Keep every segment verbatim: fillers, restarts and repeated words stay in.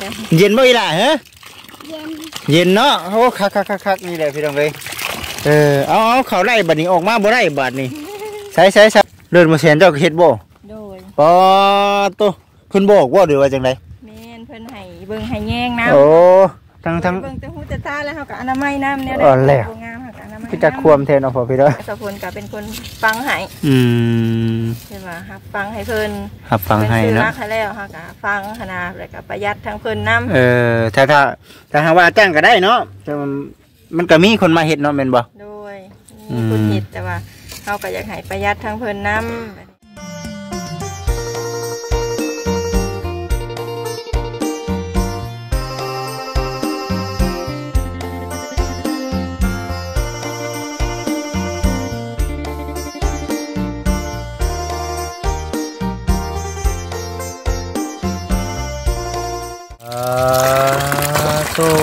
ด้อเย็นบ่อีหล่ะฮะเย็นเย็นเนาะโอ้คักๆๆๆนี่แหละพี่น้องเอ้ยเออเอาเอาเขาไล่บัดนี้ออกมาบ่ได้บัดนี้ใส่ๆๆเดินมาแสนเจ้าเฮ็ดบ่โดยปอโตเพิ่นบอกว่าหรือว่าจังได๋แม่นเพิ่นให้เบิ่งให้แยงน้ำโอ้ทั้งทั้งเบิ่งแต่ฮู้แต่ตาแล้วเฮาก็อนามัยน้ำแนวใดบ่งามเฮาก็อนามัยคือจะควมแทนเอาพอพี่เด้อสะพลก็เป็นคนฟังให้อืมใช่ป่ะครับฟังให้เพิ่นครับฟังให้เนาะเนาะให้แล้วเฮาก็ฟังขนาดแล้วก็ประหยัดทั้งเพิ่นนำเออถ้าถ้าถ้าหาว่าจ้างก็ได้เนาะแต่มันก็มีคนมาเฮ็ดเนาะแม่นบ่โดยมีคนเฮ็ดแต่ว่าเฮาก็อยากให้ประหยัดทั้งเพิ่นนำโต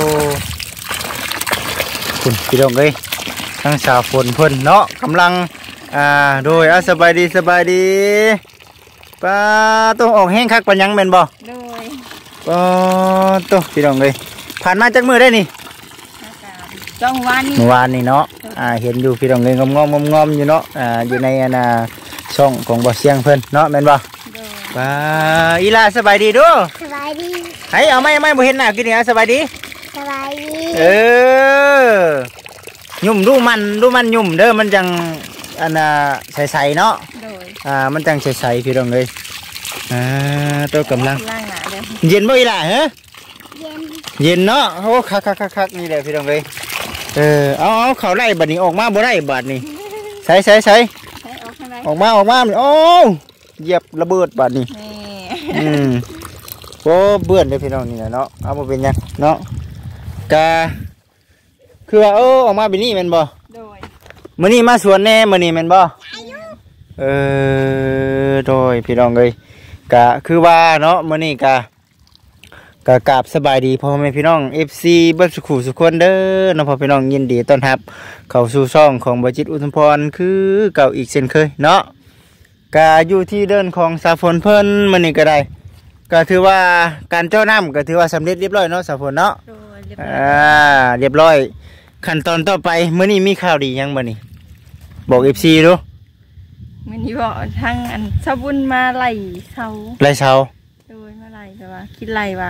คุณพี่น้องเอ้ยทั้งสาวฝนเพิ่นเนาะกำลังอ่าโดยอ่ะสบายดีสบายดีป้าต้องออกแห้งคักปัญญังแม่นบ่โดยป้าโตพี่น้องเอ้ยผ่านมาจักมื้อได้นี่จ้องวันนี้เมื่อวานนี่เนาะอ่าเห็นอยู่พี่น้องเอ้ยงอมๆงอมๆอยู่เนาะอ่าอยู่ในอันน่ะช่องของบ่เสียงเพิ่นเนาะแม่นบ่ป้าอีหล่าสบายดีดูสบายดีให้เอาไม่ไม่บ่เห็นหน้ากินนี่สบายดีสบายดีเออยุ่มดูมันดูมันยุ่มเด้อมันจังอันน่ะใสๆเนาะอ่ามันจังใสๆพี่น้องเอ้ยอ่าตัวกำลังเย็นบ่อีหล่ะฮะเย็นเย็นเนาะโอ้คักๆๆๆนี่แหละพี่น้องเอ้ยเออเอาเอาเขาไล่บัดนี้ออกมาบ่ได้บัดนี้ใส่ๆๆออกมาออกมาโอ้เหยียบระเบิดบัดนี้อืมโอ้เบื่อเลยพี่น้องนี่แหละเนาะเอามาเป็นยังเนาะกาคือว่าเออออกมาเป็นนี่แม่นบ่โดยมื้อนี้มาสวนแน่มื้อนี้แม่นบ่เออโดยพี่น้องเอ้ยกะคือว่าเนาะมื้อนี้กะกะกราบสบายดีพ่อแม่พี่น้อง เอฟ ซี เบิดสุขุสุขคนเด้อเนาะพ่อพี่น้องยินดีต้อนรับเข้าสู่ช่องของบ่จิตอุทุมพรคือเก่าอีกเช่นเคยเนาะกะอยู่ที่เดินของสาฝนเพิ่นมื้อนี้ก็ได้ก็ถือว่าการเจ้าน้ำก็ถือว่าสำเร็จเรียบร้อยเนาะสาฝนเนาะอ่าเรียบร้อยขั้นตอนต่อไปมื้อนี้มีข่าวดียังมื้อนี้บอก เอฟ ซี ดูมื้อนี้บอกทางอันชาวบุญมาไล่เซาไล่เซาโดยมาไล่แต่ว่าคิดไล่ว่า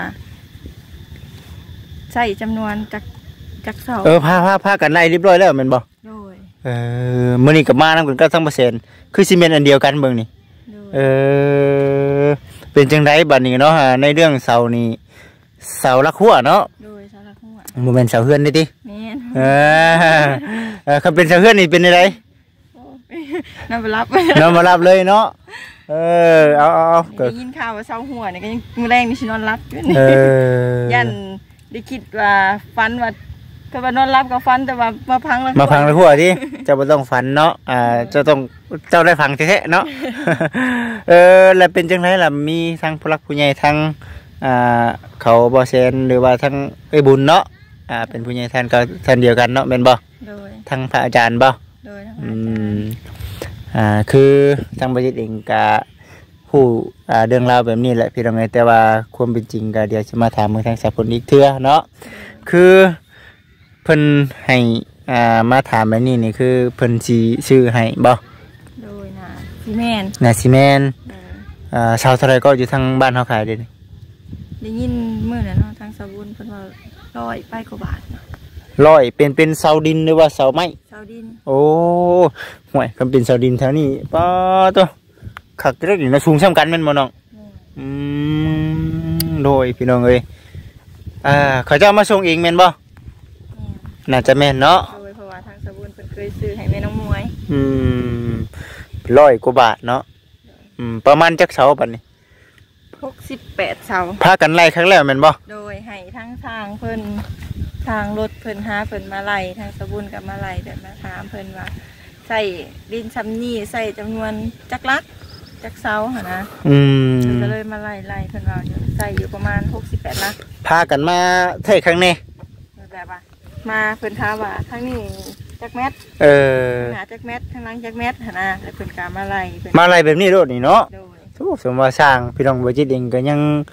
ใช้จำนวนจากจากเซาเออพาพาพากันไล่เรียบร้อยแล้วแม่นบ่โดยเออมื้อนี้ก็มานำกันก็ทั้งเปอร์เซ็นต์คือซีเมนต์อันเดียวกันเบิ่งนี่เออเป็นจังไดบัดนี้เนาะในเรื่องเสานี่เสาลักหัวเนาะโดยเสาลักหัวบ่แม่นเสาเฮือนนี่ติแม่นเออเออคันเป็นเสาเฮือนนี่เป็นจังไดนำมารับนำมารับเลยเนาะเออเอาๆก็ยินข่าวว่าเสาหัวนี่ก็ยังมื้อแรงนี่สินอนรับอยู่นี่เออยันได้คิดว่าฝันว่าก็ว่านอนรับกับฝันแต่ว่ามาพังแล้วมาพังแล้วหัวติเจ้าบ่ต้องฝันเนาะอ่าเจ้าต้องเจ้าได้ฟังแท้ๆเนาะเออแล้วเป็นจังไดล่ะมีทั้งผู้หลักผู้ใหญ่ทั้งอ่าเขาบ่แซนหรือว่าทั้งเอ้ยบุญเนาะอ่าเป็นผู้ใหญ่ท่านก็ท่านเดียวกันเนาะแม่นบ่โดยทั้งพระอาจารย์บ่โดยทั้งพระอาจารย์อ่าคือทางบ่จิตเองก็ฮู้อ่าเรื่องราวแบบนี้แหละพี่น้องเอ้ยแต่ว่าความเป็นจริงก็เดี๋ยวจะมาถามเมืองทางสาผลอีกเทื่อเนาะคือเพิ่นให้อ่ามาถามแบบนี้นี่คือเพิ่นสิชื่อให้บ่โดยน่ะซีเมนน่ะซีเมนอ่าชาวเท่าไรก็อยู่ทางบ้านเฮาขายเด้นี่ได้ยินมื้อนั้นเนาะทางสาบุญเพิ่นว่าร้อยไปกว่าบาทเนาะร้อยเป็นเป็นเสาดินหรือว่าเสาไม้เสาดินโอ้ห่วยคันเป็นเสาดินแถวนี้ป้าตัวคักเล็กนี่นะสูงซ้ำกันแม่นบ่น้องอืมโดยพี่น้องเอ้ยอ่าเขาจะมาส่งเองแม่นบ่น่าจะแม่นเนาะโดยเพราะว่าทางสาบุญเพิ่นเคยซื้อให้แม่น้องมวยอืมร้อยกว่าบาทเนาะอืมประมาณจักเสาบัดนี้หกสิบแปดเสาพากันไล่ครั้งแรกแม่นบ่โดยให้ทั้งทางเพิ่นทางรถเพิ่นหาเพิ่นมาไล่ทางสาบุญกับมาไล่แบบมาถามเพิ่นว่าใส่ดินซ้ำนี่ใส่จำนวนจักลักจักเสาหั่นนะอืมก็เลยมาไล่ไล่เพิ่นว่าใส่อยู่ประมาณหกสิบแปดลักพากันมาเท่าครั้งนี้แบบว่ามาเพิ่นถามว่าทางนี้จักแมทเออหาจักแมททางหลังจักแมทหั่นนะแล้วเพิ่นก็มาไล่มาไล่แบบนี้โลดนี่เนาะโธ่สมว่าสร้างพี่น้องบ่จิตเองก็ยัง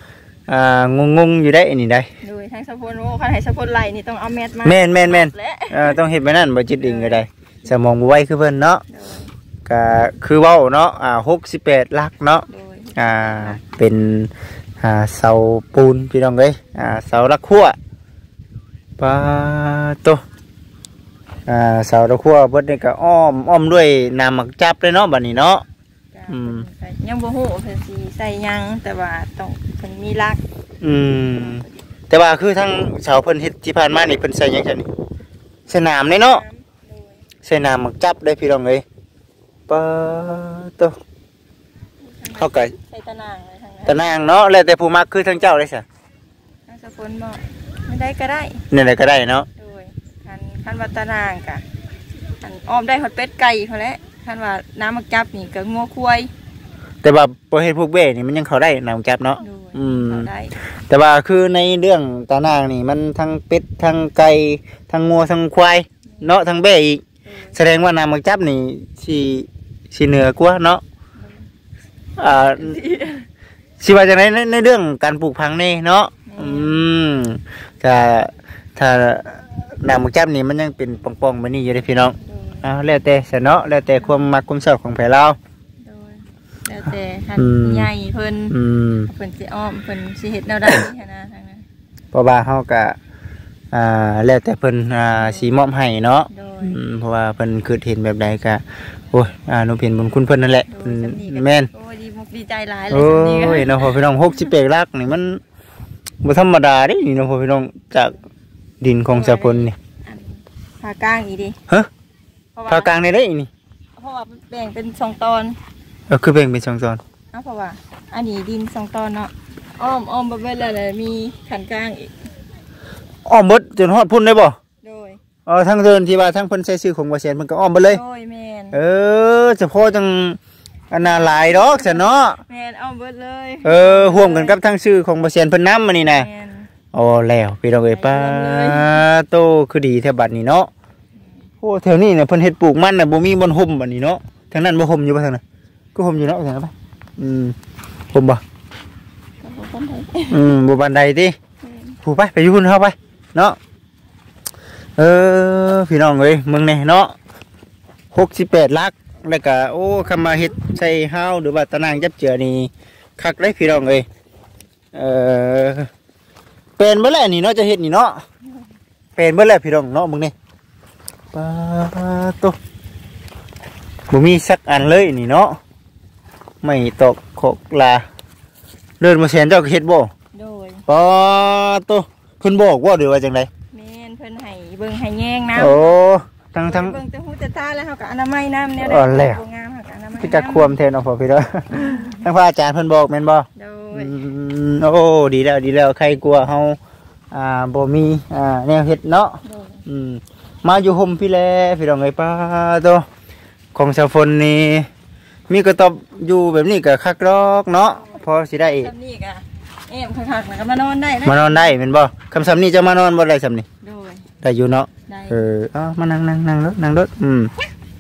อ่างงๆอยู่ได้นี่ได้โดยทางสะพนโอ้คันให้สะพนไหลนี่ต้องเอาแมสมาแม่นแม่นแม่นและเอ่อต้องเฮ็ดไปนั่นบ่จิตดึงก็ได้สมองบ่ไวคือเพิ่นเนาะโดยก็คือเว้าเนาะอ่าหกสิบแปดหลักเนาะโดยอ่าเป็นอ่าเสาปูนพี่น้องเอ้ยอ่าเสาละขั้วปาโตอ่าเสาละขั้วเบิดนี่ก็อ้อมอ้อมด้วยน้ำหมักจับเลยเนาะบัดนี้เนาะจ้ะอืมใส่ยังบ่ฮู้เพิ่นสิใส่หยังแต่ว่าต้องเพิ่นมีลักอืมแต่ว่าคือทั้งเสาเพิ่นเฮ็ดที่ผ่านมานี่เพิ่นใส่หยังจังนี่สนามเลยเนาะโดยใส่น้ำหมักจับได้พี่น้องเอ้ยปาโตเข้าก็ใส่ตะนางเลยทางนั้นตะนางเนาะแล้วแต่ผู้มักคือทั้งเจ้าเลยซะทางสะพนบ่ไม่ได้ก็ได้นี่แหละก็ได้เนาะโดยคันคันว่าตะนางกะคันอ้อมได้ฮอดเป็ดไก่พอแล้วคันว่าน้ำมักจับนี่ก็งัวควายแต่ว่าประเภทพวกเบ้นี่มันยังเข้าได้น้ำหมักจับเนาะโดยอืมเอาได้แต่ว่าคือในเรื่องตานางนี่มันทั้งเป็ดทั้งไก่ทั้งงัวทั้งควายเนาะทั้งเบ้อีกแสดงว่าน้ำหมักจับนี่สิสิเหนือกว่าเนาะอ่าสิว่าจังได๋ในในเรื่องการปลูกพังนี่เนาะอืมถ้าถ้าน้ำหมักจับนี่มันยังเป็นป่องๆแบบนี้อยู่เด้อพี่น้องโดยอ้าวแล้วแต่ซะเนาะแล้วแต่ความมักความชอบของไผเราโดยแล้วแต่คันอืมใหญ่เพิ่นอืมเพิ่นสิอ้อมเพิ่นสิเฮ็ดแนวใดหั้นนะทางนั้นเพราะว่าเฮาก็อ่าแล้วแต่เพิ่นอ่าสิมอบให้เนาะโดยอืมเพราะว่าเพิ่นคือเห็นแบบใดก็โอ้ยอ่าหนูเห็นบุญคุณเพิ่นนั่นแหละโดอืยมสำนีก็แม่นโอ้ยดีมุกดีใจหลายเลยโอ้สำนีก็ยเนาะพ่อพี่น้องหกสิบแปดลักนี่มันบ่ธรรมดาเด้นี่เนาะพ่อพี่น้องจากดินของสะพลนี่อันผากลางอีกดิฮะเพราะว่าภาคกลางในได้นี่เพราะว่าแบ่งเป็นสองตอนเออคือแบ่งเป็นสองโซนเอ้าเพราะว่าอันนี้ดินสองตอนเนาะอ้อมอ้อมบ่เบิดแล้วเลยมีขันกลางอีกอ้อมเบิดจนฮอดพุ่นได้บ่โดยเออทั้งเดินที่ว่าทั้งเพิ่นใช้ชื่อของบ่เซียนเพิ่นก็อ้อมเบิดเลยโดยแม่นเออเฉพาะจังอันน่าหลายดอกซะเนาะแม่นอ้อมเบิดเลยเออร่วมกันกับทั้งชื่อของบ่เซียนเพิ่นนำมานี่นะแม่นโอ้แล้วพี่น้องเอ้ยป้าโตคือดีแท้บัดนี้เนาะโอ้แถวนี้เนี่ยเพิ่นเฮ็ดปลูกมันน่ะบ่มีบนห่มบัดนี้เนาะทางนั้นบ่ห่มอยู่บ่ทางนั้นก็ห่มอยู่เนาะทางนั้นไปอืมห่มบ่ก็บ่คนไทยอืมบ่ปานใดติผู้ไปไปอยู่พุ่นเฮาไปเนาะเออพี่น้องเอ้ยเมืองนี่เนาะหกสิบแปดลักแล้วก็โอ้คำมาเฮ็ดใส่เฮาหรือว่าตะนางจับเจือนี่คักเลยพี่น้องเอ้ยเออเป็นเบ่แล้วนี่เนาะจะเฮ็ดนี่เนาะเป็นเบ่แล้วพี่น้องเนาะมึงนี่ปาโตบ่มีสักอันเลยนี่เนาะไม่ตกขกลาเดินมาแสนเจ้าก็เฮ็ดบ่โดยปาโตเพิ่นบอกว่าหรือว่าจังไดแม่นเพิ่นให้เบิ่งให้แยงน้ำโอ้ทั้งทั้งเบิ่งแต่หูแต่ตาแล้วเฮาก็อนามัยน้ำเนี่ยอ๋อแล้วบ่งามเฮาก็อนามัยพี่จักควมแทนเอาพอพี่เด้อทั้งพระอาจารย์เพิ่นบอกแม่นบ่โดอืยมโอ้ดีแล้วดีแล้วใครกลัวเฮาอ่าบ่มีอ่าแนวเฮ็ดเนาะโดยอืมมาอยู่ห่มพี่แลพี่น้องเอ้ยป้าโตของชาวฝนนี่มีกระตอบอยู่แบบนี้ก็คักดอกเนาะพอสิได้ซำนี้ก็แอมคักๆแล้วก็มานอนได้นะมานอนได้แม่นบ่คำสำนี้จะมานอนบ่ได้สำนี้โดยได้อยู่เนาะได้เออเอามานั่งนั่งนั่งรถนั่งรถอืม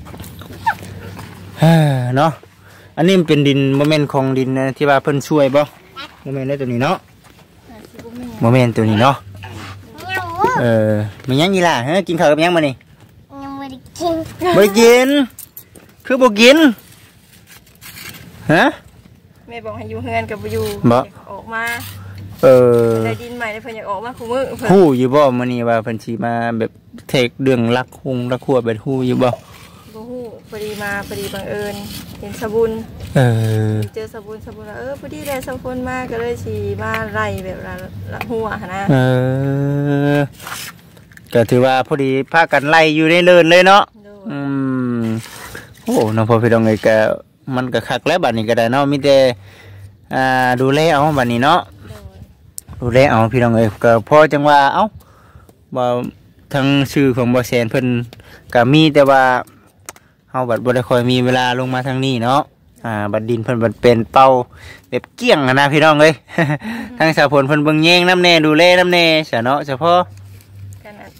เฮ้อเนาะอันนี้มันเป็นดินโมเมนต์ของดินนะที่ว่าเพิ่นช่วยบ่โมเมนต์ได้ตัวนี้เนาะอาจสิบ่มีโมเมนต์ตัวนี้เนาะเหนียวเออมันยังอีหล่ะฮะกินข้าวกับยังมานี่ยังไม่ได้กินบ่ได้กิน คือบ่กินฮะแม่บอกให้อยู่เฮือนก็บ่อยู่บ่อยากออกมาเออได้ดินใหม่แล้วเพิ่นอยากออกมาคุมื้อเพิ่นฮู้อยู่บ่มื้อนี้ว่าเพิ่นสิมาแบบเทคเรื่องรักคุงรักครัวแบบฮู้อยู่บ่บ่ฮู้พอดีมาพอดีบังเอิญเห็นสบุญเออเจอสบุญสบุญว่าเออพอดีได้สบุญมาก็เลยสิมาไล่แบบละละหัวหั่นนะเออก็ถือว่าพอดีพากันไล่อยู่ในเลินเลยเนาะโดยอืมโอ้น้องพ่อพี่น้องเอ้ยก็มันก็คักแล้วบัดนี้ก็ได้เนาะมีแต่อ่าดูแลเอาบัดนี้เนาะโดยดูแลเอาพี่น้องเอ้ยก็พอจังว่าเอ้าว่าทางชื่อของบ่แสนเพิ่นก็มีแต่ว่าเฮาบัดบ่ได้ค่อยมีเวลาลงมาทางนี้เนาะอ่าบัดดินเพิ่นบัดเป็นเป่าแบบเกี้ยงอะนะพี่น้องเอ้ย ทางสาวผลเพิ่นเบิ่งแยงน้ำแน่ดูแลน้ำแน่ซะเนาะเฉพาะกันน่ะ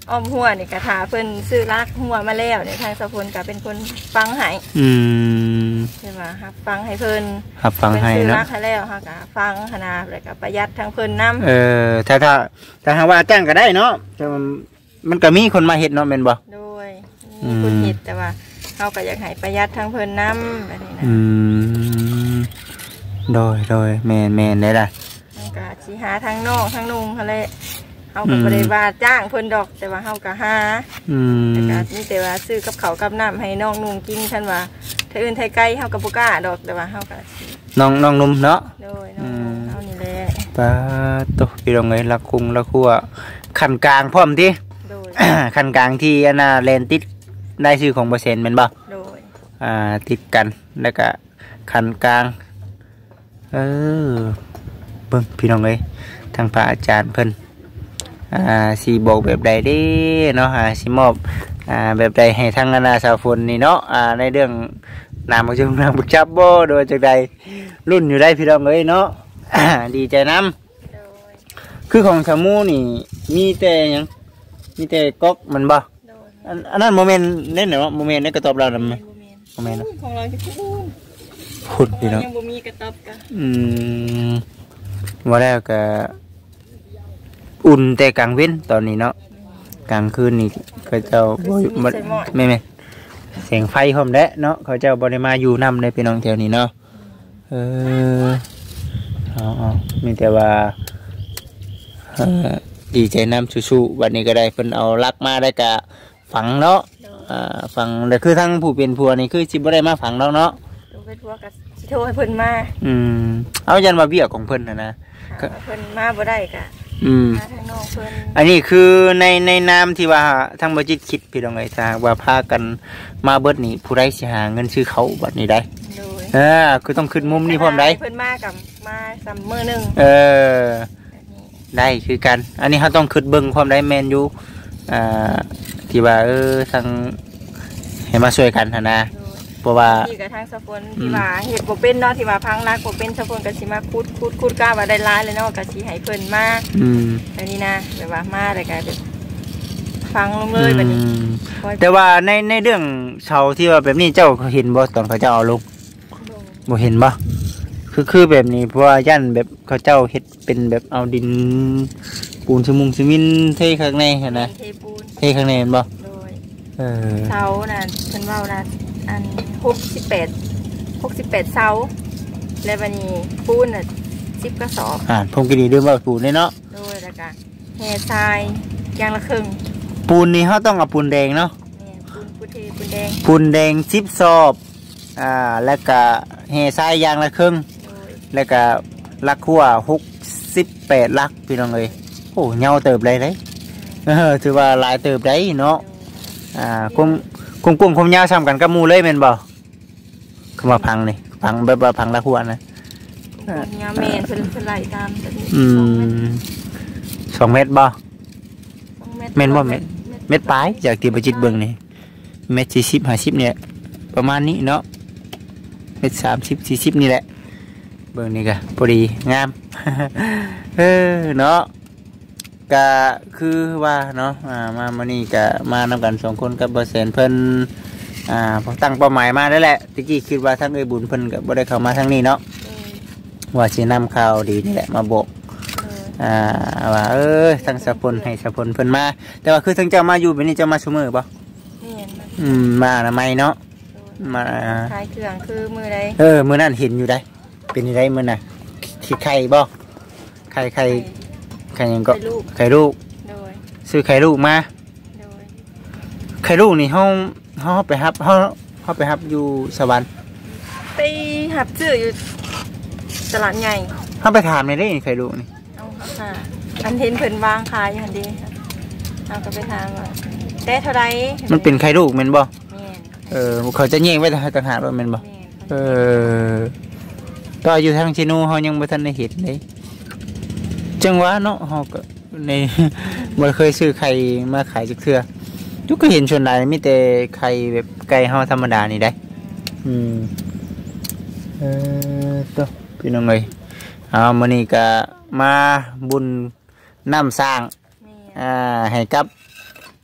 อ้อมหัวนี่กระถาเพิ่นซื้อรักหัวมาแล้วเนี่ยทางสะพลก็เป็นคนฟังให้อืมใช่ไหมครับฟังให้เพิ่นครับฟังให้พิ่ซื้อเนาะรักให้แล้วค่ะก็ฟังขนาดแล้วก็ประหยัดทางเพิ่นนํเออถ้าถ้าถ้าหาว่าจ้างก็ได้เนาะแต่มันมันก็มีคนมาเฮ็ดเนาะแม่นบ่โดยอืมีมคนเฮ็ดแต่ว่าเฮาก็อยากให้ประหยัดทางเพิ่นนํแบบนี้นะอืมโดยโดยแม่นแม่นได้ล่ะมันก็สิหาทางน้องทางนุ่งเขาเลยเฮาก็บ่ได้ว่าจ้างเพิ่นดอกแต่ว่าเฮาก็หาอืมแต่ก็มีแต่ว่าซื้อกับเขาวกับน้ำให้น้องนุ่งกินท่านว่าถ้าอื่นไทยไกลเฮาก็บ่กล้าดอกแต่ว่าเฮาก็สิน้องน้องหนุ่มเนาะโดยน้องนุ่งเฮานี่แหละปาตกพี่น้องเอ้ยละคุงละคั่วคันกลางพร้อมติโดยคันกลางที่อันน่ะแลนติดได้ชื่อของเปอร์เซ็นต์แม่นบ่โดยอ่าติดกันแล้วก็คันกลางเออเบิ่งพี่น้องเอ้ยทางพระอาจารย์เพิ่นอ่าสิบอกแบบใดเด้เนาะอ่าสิมอบอ่าแบบใดให้ทางอาณาสาวฝนนี่เนาะอ่าในเรื่องนามบักจุงนามบักจับบ่โดยจักใดรุ่นอยู่ได้พี่น้องเอ้ยเนาะ ดีใจนํโดยคือของสามูนี่มีแต่หยังมีแต่ก๊อกมันบ่โดยอันอันนั้นโมเมนต์เล่นเนาะโมเมนต์ในกระตอบเรานำไหมบ่แม่นโมเมนต์เนาะของเราที่พูดขุดพี่น้องยังบ่มีกระต๊อบกะอืมว่าแล้วก็อุ่นแต่กลางเว้นตอนนี้เนาะกลางคืนนี่เขาเจ้าบ่บ่ไม่ไม่แสงไฟพร้อมแด้เนาะเขาเจ้าบ่ได้มาอยู่นำในพี่น้องแถวนี้เนาะเออเอาเอามีแต่ว่าเอ่อดีใจนำสู้ๆวันนี้ก็ได้เพิ่นเอาลักมาได้กะฝังเนาะอ่าฝังแต่คือทั้งผู้เป็นผัวนี่คือสิบ่ได้มาฝังเนาะเนาะดูไปทั่วกับสิโทรให้เพิ่นมาอืมเอายันมาเบี้ยของเพิ่นนะนะหาว่าเพิ่นมาบ่ได้กะอืมมาทางน้องเพิ่นอันนี้คือในในนามที่ว่าทางบริจิตคิดพี่น้องไอ้ถ้าหากว่าพากันมาเบิดนี่ผู้ใดสิหาเงินซื้อเขาบัดนี้ได้โดยเออคือต้องขึ้นมุมนี้พร้อมได้เพิ่นมากับมาซัมเมอร์หนึงเออได้คือกัน อันนี้เขาต้องขึ้นเบิ่งพร้อมได้แมนอยู่อ่าที่ว่าเออทางให้มาช่วยกันหั้นนะเพราะว่าที่กับทางสะพนที่ว่าเฮ็ดบ่เป็นเนาะที่ว่าพังรักบ่เป็นสะพนก็สิมาขุดขุดขุดกล้าว่าได้หลายเลยเนาะก็สิให้เพิ่นมาอืมแบบนี้นะแบบว่ามาแล้วก็แบบฟังลงเลยแบบนี้อืมแต่ว่าในในเรื่องเชาที่ว่าแบบนี้เจ้าเห็นบ่ตอนเขาเจ้าเอาลง บ่เห็นบ่คือคือแบบนี้เพราะว่าย่านแบบเขาเจ้าเฮ็ดเป็นแบบเอาดินปูนซีมุงซีมินเทข้างในหั่นนะเทปูนเทข้างในเห็นบ่โดยเออเสาน่ะเพิ่นเว้านะอันหกสิบแปด หกสิบแปดเสาแล้วบัดนี้ปูนน่ะสิบกระสอบอ่าผมก็ดีเรื่องว่าปูนนี่เนาะโดยแล้วก็แห่ทรายอย่างละครึ่งปูนนี่เฮาต้องเอาปูนแดงเนาะเนี่ยปูนปูเทปูนแดงปูนแดงสิบซอบอ่าแล้วก็แห่ทรายอย่างละครึ่งโดยแล้วก็ลักขั่วหกสิบแปดลักพี่น้องเอ้ยโอ้เหงาเติบเลยเด้เออถือว่าหลายเติบได้เนาะอ่ากุ้งกุ้งกุ้งความยาวซ้ำกันกับหมู่เลยแม่นบ่เข้ามาพังนี่พังแบบว่าพังลักขั่วนะยาเมนเพิ่นเพิ่นไล่ตามแบบนี้อืมสองเมตรบ่สองเมตรเมตรบ่เมตร เม็ดปลายจากที่ประจิตเบิ่งนี่เม็ดสี่สิบห้าสิบเนี่ยประมาณนี้เนาะเม็ดสามสิบสี่สิบนี่แหละเบิ่งนี่ก็พอดีงาม เออเนาะก็คือว่าเนาะอ่ามามานี่ก็มานำกันสองคนกับเบอร์เซนเพิ่นอ่าพอตั้งเป้าหมายมาได้แหละตะกี้คิดว่าทั้งเอ้ยบุญเพิ่นก็บ่ได้เข้ามาทางนี้เนาะเออว่าสินำข่าวดีนี่แหละมาบอกเอออ่าว่าเออทางสะพลให้สะพลเพิ่นมาแต่ว่าคือทั้งเจ้ามาอยู่แบบนี้เจ้ามาซุมื้อบ่เมนมันอืมมาอนามัยเนาะมาขายเครื่องคือมือใดเออมื้อนั้นเห็นอยู่ได้เป็นยังไงมื้อน่ะที่ไข่บ่ไข่ไข่ไข่หยังก็ใส่ลูกไข่ลูกโดยซื้อไข่ลูกมาโดยไข่ลูกนี่เฮาเฮาไปรับเฮาเฮาไปรับอยู่สวรรค์ไปหับซื้ออยู่ตลาดใหญ่เฮาไปถามในอยได้ไข่ลูกนี่เอาเอาค่ะอันเห็นเพิ่นวางขายอยู่หั่นดีเอาก็ไปถามว่าแต่เท่าไรมันเป็นไข่ลูกแม่นบ่แม่นเออเขาจะแยกไว้ต่างหากว่าแม่นบ่แม่นเออก็อยู่ทางชิโนเฮายังบ่ทันได้เห็นเลยจังหวะเนาะเฮาก็ใน บ่เคยซื้อไข่มาขายจักเทื่อทุกก็เห็นส่วนใหญ่มีแต่ไข่แบบไก่เฮาธรรมดานี่ได้อืมเออตัวพี่น้องเอ้ยเอามื้อนี้ก็มาบุญน้ำสร้างแม่นอ่าให้กับ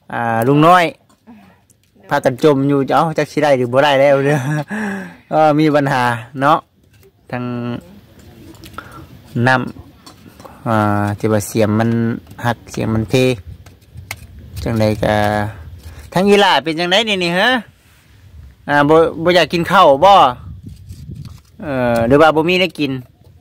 อ่าลุงน้อยพากันจมอยู่เอ้าจักสิได้หรือบ่ได้แล้วเด้อ ก็มีปัญหาเนาะทางน้ำอ่าที่ว่าเสียงมันหักเสียงมันเพจังไดก็ทั้งอีหล่าเป็นจังไดนี่นี่ฮะอ่าบ่บ่อยากกินข้าวบ่เออหรือว่าบ่มีได้กิน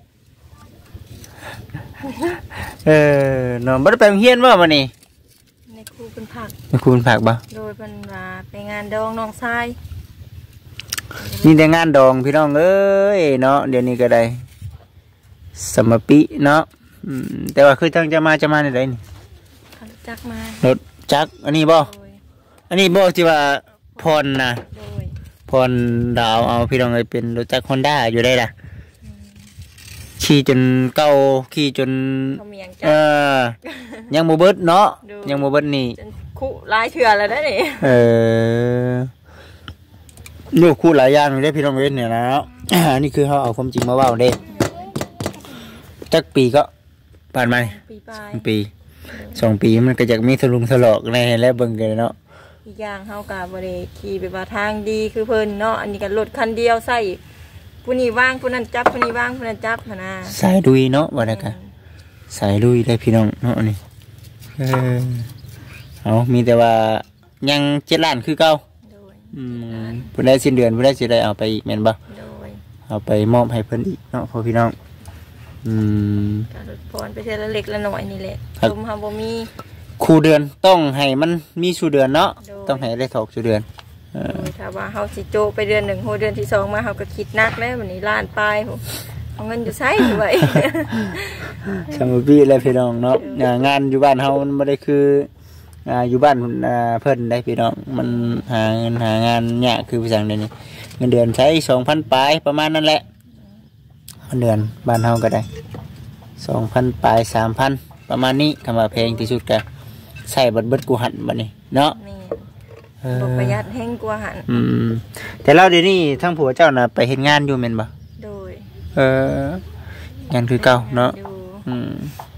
เออเนาะบ่ได้ไปโรงเรียนบ่มื้อนี้ในครูเป็นผักมีครูเป็นผักบ่โดยเป็นว่าไปงานดองน้องชายมีแต่งานดองพี่น้องเอ้ยเนาะเดี๋ยวนี้ก็ได้สมปิเนาะอืมแต่ว่าคือทางจะมาจะมาในไหนนี่ขับจักรมารถจักรอันนี้บ่โดยอันนี้บ่ที่ว่าพรนะโดยพรดาวเอาพี่น้องเอ้ยเป็นรถจักร Honda อยู่ได้ล่ะขี่จนเก่าขี่จนเขาเมียงเอจักอยังบ่เบิดเนาะดูยังบ่เบิดนี่จนคุหลายเถื่อแล้วได้นี่เออลูกคู่หลายอย่างอยู่ได้พี่น้องเอ้ยเนี่ยนะ อันนี้คือเขาเอาความจริงมาเว้าเด้จักปีก็ผ่านมานี่ปีปลายสองปีสองปีมันก็จะมีทะลุงทะลอกในและเบิ่งกันเนาะอีกอย่างเฮากับ่ได้ขี่ไปว่าทางดีคือเพิ่นเนาะอันนี้ก็รถคันเดียวใส่ผู้นี้ว่างผู้นั้นจับผู้นี้ว่างผู้นั้นจับหั่นน่ะสายลุยเนาะว่าได้กันสายลุยได้พี่น้องเนาะนี่เออเอามีแต่ว่ายังเจ็ดล้านคือเก่าโดยอืมผู้ได้สิ้นเดือนผู้ได้สิได้เอาไปอีกแม่นบ่โดยเอาไปมอบให้เพิ่นอีกเนาะพ่อพี่น้องอืมก็ลดพรไปเท่าละเล็กละน้อยนี่แหละครับลมเฮาบ่มีครูเดือนต้องให้มันมีสู่เดือนเนาะโดยต้องให้ได้ถอกสู่เดือนเออโดยถ้าว่าเฮาสิโจไปเดือนหนึ่งโหเดือนที่สองมาเฮาก็คิดหนักแล้ววันนี้ล้านปลายโหเอาเงินอยู่ไสอยู่ไว้สมบีและพี่น้องเนาะอ่างานอยู่บ้านเฮามันบ่ได้คืออ่าอยู่บ้านอ่าเพิ่นได้พี่น้องมันหาเงินหางานยากคือพี่สังเดี๋ยวนี้เงินเดือนใช้ สองพัน ปลายประมาณนั้นแหละเงินเดือนบ้านเฮาก็ได้ สองพัน ปลาย สามพัน ประมาณนี้คำว่าแพงที่สุดก็ใช้เบิดเบิดกูหันบัดนี้เนาะนี่เออบ่ประหยัดแห้งกว่าหันอืมแต่เราเดี๋ยวนี้ทั้งผัวเจ้าน่ะไปเฮ็ดงานอยู่แม่นบ่โดยเอองานคือเก่าเนาะอยู่อืม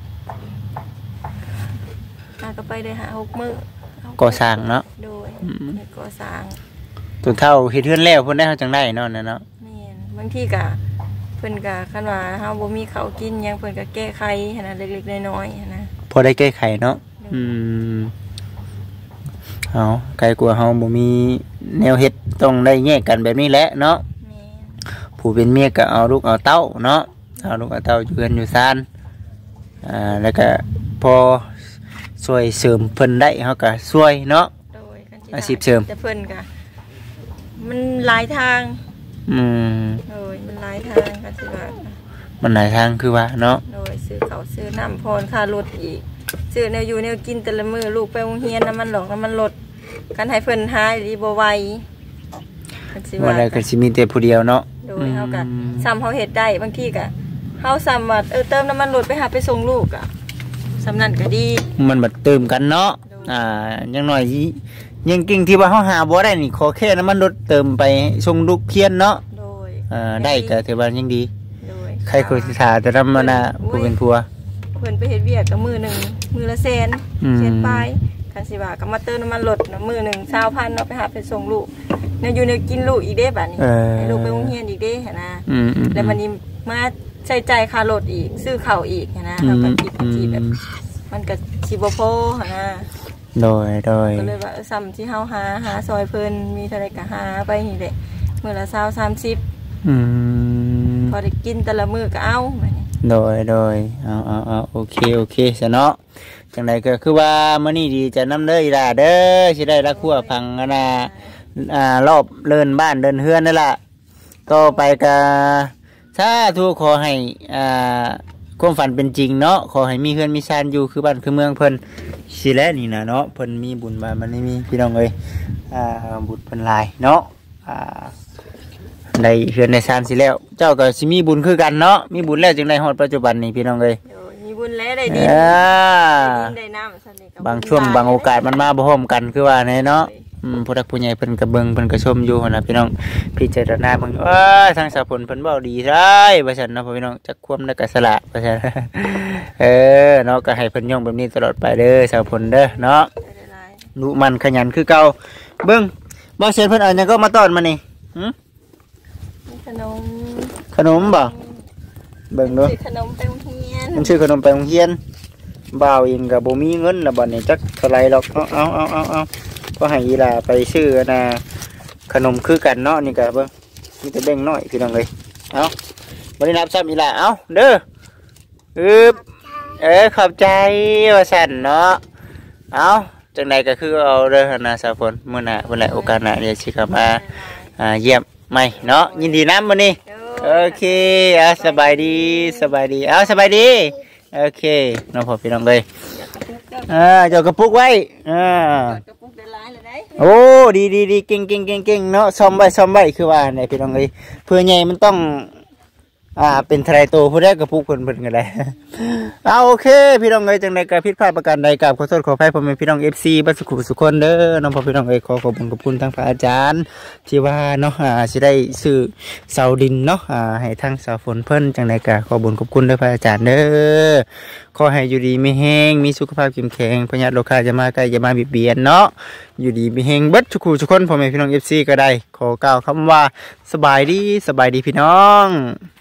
อาก็ไปได้หาหกมื้อก่อสร้างเนาะโดยเฮ็ดก่อสร้างตัวเท่าเฮ็ดเฮือนแล้วเพิ่นได้เฮาจังได้เนาะนั่นเนาะแม่นบางทีก็เพิ่นก็คันว่าเฮาบ่มีข้าวกินหยังเพิ่นก็แก้ไขหั่นน่ะเล็กๆน้อยๆหั่นนะพอได้แก้ไขเนาะอืมเอาไกลกว่าเฮาบ่มีแนวเฮ็ดต้องได้แยกกันแบบนี้แหละเนาะแม่นผู้เป็นเมียก็เอาลูกเอาเต้าเนาะเอาลูกเอาเต้าอยู่เฮือนอยู่ซ่านอ่าแล้วก็พอช่วยเสริมเพิ่นได้เฮาก็ช่วยเนาะโดยกันอาชีพเสริมแต่เพิ่นก็มันหลายทางอืมโดยมันหลายทางกันสิว่ามันหลายทางคือว่าเนาะโดยซื้อข้าวซื้อน้ำพรค่ารถอีกซื้อแนวอยู่แนวกินแต่ละมื้อลูกไปโรงเรียนน้ำมันหลอกน้ำมันลดกันให้เพิ่นหายดีบ่ไหวกันสิบ่ว่าได้ก็สิมีแต่ผู้เดียวเนาะโดยเฮาก็ซ้ำเฮาเฮ็ดได้บางทีก็เฮาซ้ำว่าเออเติมน้ำมันลดไปหาไปส่งลูกอ่ะสำนั้นก็ดีมันบัดเติมกันเนาะอ่าอย่างน้อยยังกิ่งที่ว่าเฮาหาบ่ได้นี่ขอแค่น้ำมันรถเติมไปส่งลูกเพียนเนาะโดยอ่าได้ก็ถือว่ายังดีโดยใครเคยศึกษาแต่นำมานะผู้เป็นผัวเพิ่นไปเฮ็ดเวียกก็มื้อหนึงมื้อละแสนอืมแสนปลายคันสิว่าก็มาเติมน้ำมันลดน่ะมื้อหนึงยี่สิบพันเนาะไปหาไปส่งลูกแนวอยู่แนวกินลูกอีกเด้บัดนี้เออให้ลูกไปโรงเรียนอีกเด้หั่นนะอืมอืมแล้ววันนี้มาใช้จ่ายค่ารถอีกซื้อข้าวอีกหั่นนะแล้วก็คิดบางทีแบบมันก็สิบ่พอหั่นนะโดยโดยก็เลยว่าเออซ้ำที่เฮาหาหาซอยเพิ่นมีเท่าใดก็หาไปนี่แหละมื้อละยี่สิบ สามสิบอืมพอได้กินแต่ละมื้อก็เอาบัดนี้โดยโดยเอาเอาเอาโอเคโอเคซะเนาะจังไดก็คือว่ามื้อนี้ดีจะนำเด้ออีหล่าเด้อสิได้ละครัวพังอันน่ะอ่ารอบเดินบ้านเดินเฮือนนั่นล่ะต่อไปก็ถ้าทุกขอให้อ่าความฝันเป็นจริงเนาะขอให้มีเฮือนมีชานอยู่คือบ้านคือเมืองเพิ่นสิแลนี่นะเนาะเพิ่นมีบุญมามันนี่มีพี่น้องเอ้ยอ่าบุญเพิ่นหลายเนาะอ่าในเฮือนในชานสิแล้ว เจ้าก็สิมีบุญคือกันเนาะมีบุญแล้วจึงได้ฮอดปัจจุบันนี้พี่น้องเอ้ยโดยมีบุญแล้วได้ดินอ่าได้ดินได้น้ำซั่นนี่ก็บางช่วงบางโอกาสมันมาบ่พร้อมกันคือว่าแน่เนาะอืมผู้รักผู้ใหญ่เพิ่นก็เบิ่งเพิ่นก็ชมอยู่หั่นน่ะพี่น้องพิจารณาเบิ่งเอ้ยทางสาวผลเพิ่นเว้าดีใช่ว่าซั่นเนาะพี่น้องจักความและก็สละว่าซั่น เออเนาะก็ให้เพิ่นย่องแบบนี้ตลอดไปเด้อสาวผลเด้อเนาะได้หลายดุมันขยันคือเก่าเบิ่งบ่เสียนเพิ่นเอาหยังก็มาต้อนมานี่หึขนมขนมบ่เบิ่งดูซื้อขนมไปโรงเรียนมันซื้อขนมไปโรงเรียนบ่าวเองก็บ่มีเงินแล้วบัดนี้จักเท่าไหร่หรอกเอาเอาเอาเอาเอาก็ให้อีหล่าไปซื้อนะขนมคือกันเนาะนี่ก็เบิ่งมีแต่แบ่งน้อยพี่น้องเอ้ยเอาบ่ได้นับซ้ำอีหล่าเอาเด้ออึบเอ้ขอบใจว่าสั่นเนาะเอาจังใดก็คือเอาเด้อหั่นน่ะสาวฝนมื้อหน้าเพิ่นแหละโอกาสหน้าเดี๋ยวสิกลับมาอ่าเยี่ยมใหม่เนาะยินดีนํมื้อนี้โอเคอ่ะสบายดีสบายดีเอาสบายดีโอเคน้องพ่อพี่น้องเอ้ยอ่าเจ้ากระปุกไว้อ่ากระปุกเดลายเลยได้โอ้ดีดีดีเก่งเก่งเก่งเก่งเนาะซ่อมไว้ซ่อมไว้คือว่าเนี่ยพี่น้องเอ้ยเพื่อใหญ่มันต้องอ่าเป็นไทรโตผู้ได้กระปุกเพิ่นเพิ่นกันได้ เอาโอเคพี่น้องเอ้ยจังใดก็ผิดพลาดประการใดกราบขอโทษขออภัยพ่อแม่พี่น้อง เอฟ ซี บัดสุขุสุขคนเด้อน้องพ่อพี่น้องเอ้ยขอขอบคุณขอบคุณทางพระอาจารย์ที่ว่าเนาะอ่าสิได้ซื้อเสาดินเนาะอ่าให้ทางสาวฝนเพิ่นจังใดก็ขอบุญขอบคุณเด้อพระอาจารย์เด้อขอให้อยู่ดีมีแฮงมีสุขภาพเข้มแข็งพญาโลคาจะมาใกล้จะมาเบียดเบียนเนาะอยู่ดีมีแฮงเบิดทุกคู่ทุกคนพ่อแม่พี่น้อง เอฟ ซี ก็ได้ขอกล่าวคำว่าสบายดีสบายดีพี่น้อง